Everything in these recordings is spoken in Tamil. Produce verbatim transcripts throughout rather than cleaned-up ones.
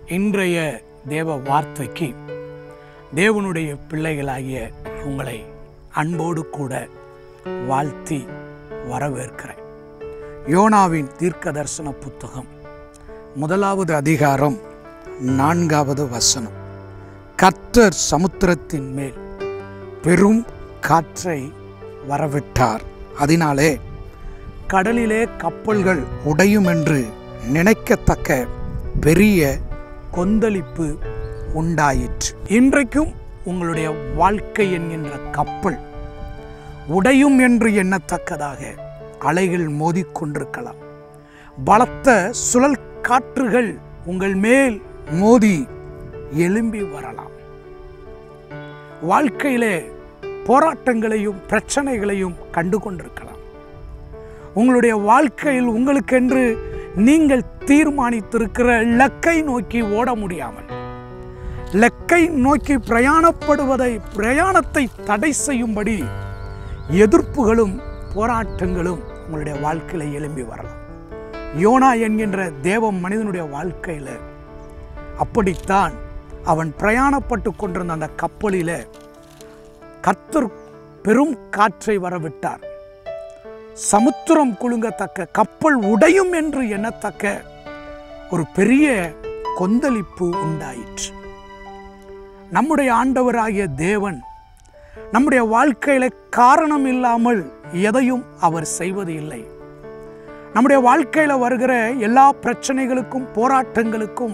இன்றைய தேவ வார்த்தைக்கு தேவனுடைய பிள்ளைகளாகிய உங்களை அன்போடு கூட வாழ்த்தி வரவேற்கிறேன். யோனாவின் தீர்க்க தரிசன புத்தகம் முதலாவது அதிகாரம் நான்காவது வசனம். கர்த்தர் சமுத்திரத்தின் மேல் பெரும் காற்றை வரவிட்டார், அதனாலே கடலிலே கப்பல்கள் உடையும் என்று நினைக்கத்தக்க பெரிய கொந்தளிப்பு உண்டாயிற்று. இன்றைக்கும் உங்களுடைய வாழ்க்கை என்கின்ற கப்பல் உடையும் என்று எண்ணத்தக்கதாக அலைகள் மோதிக்கொண்டிருக்கலாம். பலத்த சுழல் காற்றுகள் உங்கள் மேல் மோதி எழும்பி வரலாம். வாழ்க்கையிலே போராட்டங்களையும் பிரச்சனைகளையும் கண்டு கொண்டிருக்கலாம். உங்களுடைய வாழ்க்கையில் உங்களுக்கென்று நீங்கள் தீர்மானித்திருக்கிற இலக்கை நோக்கி ஓட முடியாமல், இலக்கை நோக்கி பிரயாணப்படுவதை பிரயாணத்தை தடை செய்யும்படி எதிர்ப்புகளும் போராட்டங்களும் உங்களுடைய வாழ்க்கையில் எழும்பி வரலாம். யோனா என்கின்ற தேவ மனிதனுடைய வாழ்க்கையில் அப்படித்தான். அவன் பிரயாணப்பட்டு கொண்டிருந்த அந்த கப்பலில் கர்த்தர் பெரும் காற்றை வரவிட்டார். சமுத்திரம் குலுங்கத்தக்க, கப்பல் உடையும் என்று எண்ணத்தக்க ஒரு பெரிய கொந்தளிப்பு உண்டாயிற்று. நம்முடைய ஆண்டவராகிய தேவன் நம்முடைய வாழ்க்கையில காரணம் இல்லாமல் எதையும் அவர் செய்வது இல்லை. நம்முடைய வாழ்க்கையில வருகிற எல்லா பிரச்சனைகளுக்கும் போராட்டங்களுக்கும்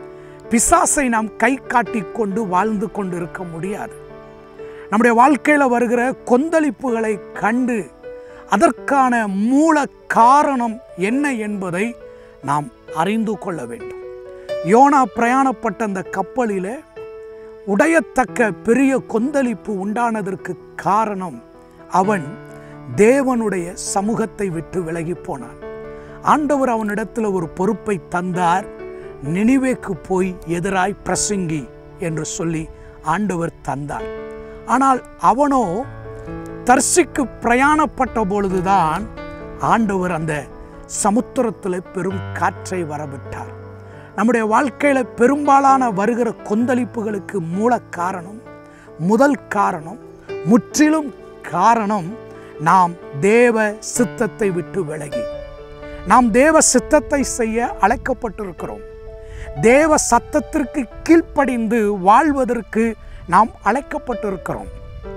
பிசாசை நாம் கை காட்டி கொண்டு வாழ்ந்து கொண்டு இருக்க முடியாது. நம்முடைய வாழ்க்கையில வருகிற கொந்தளிப்புகளை கண்டு அதற்கான மூல காரணம் என்ன என்பதை நாம் அறிந்து கொள்ள வேண்டும். யோனா பிரயாணப்பட்ட அந்த கப்பலில் உடையத்தக்க பெரிய கொந்தளிப்பு உண்டானதற்கு காரணம், அவன் தேவனுடைய சமூகத்தை விட்டு விலகி போனான். ஆண்டவர் அவனிடத்தில் ஒரு பொறுப்பை தந்தார். நினிவேக்கு போய் எதிராய் பிரசங்கி என்று சொல்லி ஆண்டவர் தந்தார். ஆனால் அவனோ தர்சிக்கு பிரயாணப்பட்ட பொழுதுதான் ஆண்டவர் அந்த சமுத்திரத்தில் பெரும் காற்றை வரவிட்டார். நம்முடைய வாழ்க்கையில் பெரும்பாலான வருகிற கொந்தளிப்புகளுக்கு மூல காரணம், முதல் காரணம், முற்றிலும் காரணம், நாம் தேவ சித்தத்தை விட்டு விலகி, நாம் தேவ சித்தத்தை செய்ய அழைக்கப்பட்டிருக்கிறோம். தேவ சத்தத்திற்கு கீழ்ப்படிந்து வாழ்வதற்கு நாம் அழைக்கப்பட்டிருக்கிறோம்.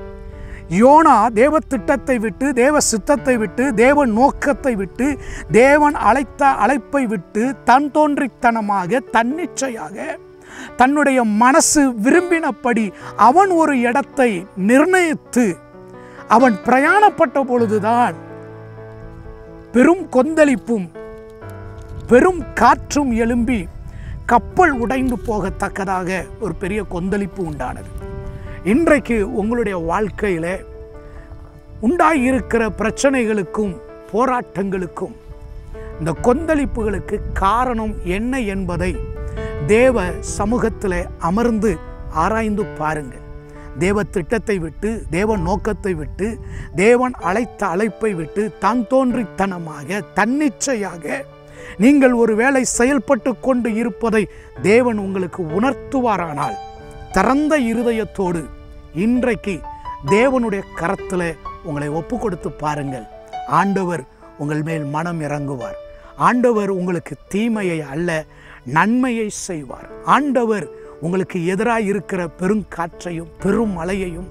யோனா தேவ திட்டத்தை விட்டு, தேவ சித்தத்தை விட்டு, தேவ நோக்கத்தை விட்டு, தேவன் அழைத்த அழைப்பை விட்டு தன் தோன்றித்தனமாக தன்னிச்சையாக தன்னுடைய மனசு விரும்பினபடி அவன் ஒரு இடத்தை நிர்ணயித்து அவன் பிரயாணப்பட்ட பொழுதுதான் பெரும் கொந்தளிப்பும் பெரும் காற்றும் எழும்பி கப்பல் உடைந்து போகத்தக்கதாக ஒரு பெரிய கொந்தளிப்பு உண்டானது. இன்றைக்கு உங்களுடைய வாழ்க்கையில் உண்டாகியிருக்கிற பிரச்சனைகளுக்கும் போராட்டங்களுக்கும் இந்த கொந்தளிப்புகளுக்கு காரணம் என்ன என்பதை தேவ சமூகத்தில் அமர்ந்து ஆராய்ந்து பாருங்கள். தேவ திட்டத்தை விட்டு, தேவ நோக்கத்தை விட்டு, தேவன் அழைத்த அழைப்பை விட்டு தான் தோன்றித்தனமாக தன்னிச்சையாக நீங்கள் ஒரு வேளை செயல்பட்டு கொண்டு இருப்பதை தேவன் உங்களுக்கு உணர்த்துவாரானால், திறந்த இருதயத்தோடு இன்றைக்கு தேவனுடைய கரத்தில் உங்களை ஒப்பு கொடுத்து பாருங்கள். ஆண்டவர் உங்கள் மேல் மனம் இறங்குவார். ஆண்டவர் உங்களுக்கு தீமையை அல்ல நன்மையை செய்வார். ஆண்டவர் உங்களுக்கு எதிராக இருக்கிற பெருங்காற்றையும் பெரும் மழையையும்,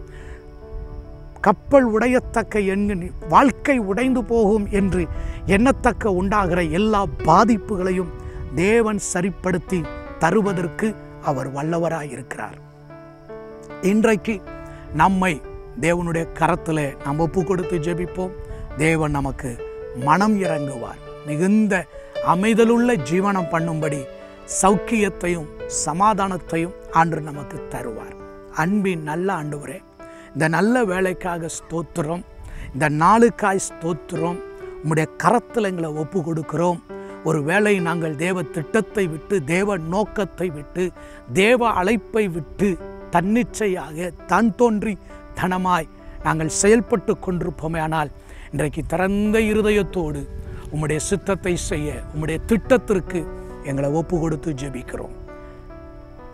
கப்பல் உடையத்தக்க எண்ணி வாழ்க்கை உடைந்து போகும் என்று எண்ணத்தக்க உண்டாகிற எல்லா பாதிப்புகளையும் தேவன் சரிப்படுத்தி தருவதற்கு அவர் வல்லவராயிருக்கிறார். இன்றைக்கு நம்மை தேவனுடைய கரத்தில் நாம் ஒப்பு கொடுத்து ஜெபிப்போம். தேவன் நமக்கு மனம் இறங்குவார். மிகுந்த அமைதலுள்ள ஜீவனம் பண்ணும்படி சௌக்கியத்தையும் சமாதானத்தையும் ஆண்டு நமக்கு தருவார். அன்பின் நல்ல ஆண்டவரே, இந்த நல்ல வேலைக்காக ஸ்தோத்திரம், இந்த நாளுக்காய் ஸ்தோத்திரம். உம்முடைய கரத்தில் எங்களை ஒப்பு கொடுக்கிறோம். ஒரு வேளை நாங்கள் தேவ திட்டத்தை விட்டு, தேவ நோக்கத்தை விட்டு, தேவ அழைப்பை விட்டு தன்னிச்சையாக தான் தோன்றி தனமாய் நாங்கள் செயல்பட்டு கொண்டிருப்போமே. ஆனால் இன்றைக்கு திறந்த இருதயத்தோடு உம்முடைய சித்தத்தை செய்ய, உம்முடைய திட்டத்திற்கு எங்களை ஒப்பு கொடுத்து ஜெபிக்கிறோம்.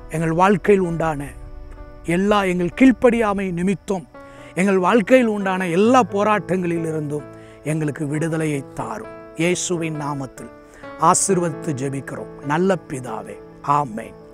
எங்கள் வாழ்க்கையில் உண்டான எல்லா எங்கள் கீழ்ப்படியாமை நிமித்தம் எங்கள் வாழ்க்கையில் உண்டான எல்லா போராட்டங்களிலிருந்தும் எங்களுக்கு விடுதலையை தாரும். இயேசுவின் நாமத்தில் ஆசீர்வதித்து ஜெபிக்கிறோம் நல்ல பிதாவே. ஆமென்.